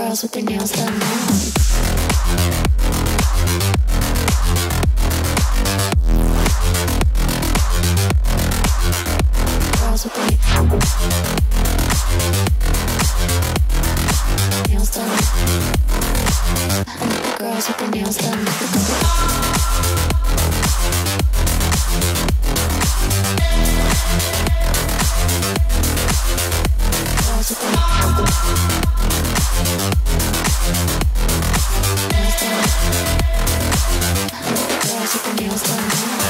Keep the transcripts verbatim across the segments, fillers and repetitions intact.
girls with their nails done now. Girls with their nails done. And the girls with their nails done. Girls with their girls with their nails done.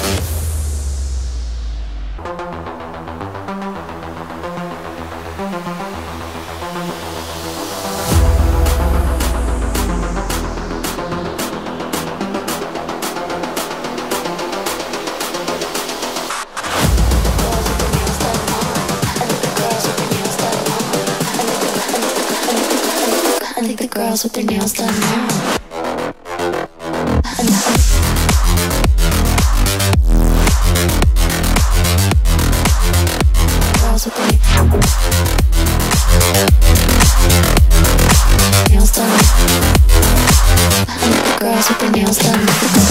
I think the girls with their nails done now. Girls with their nails done. I think the girls with their nails done.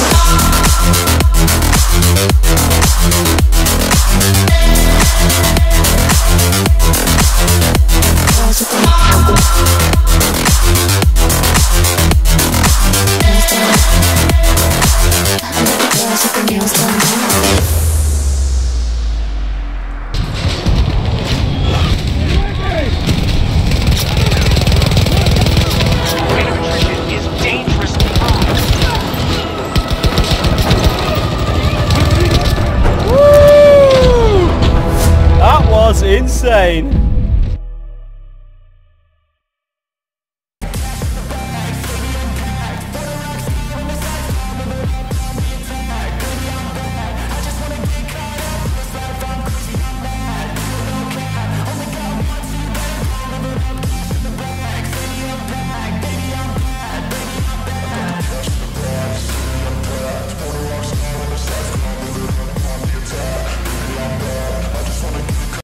Girls with their nails done now. Rate of attrition is dangerously high. Woo! That was insane.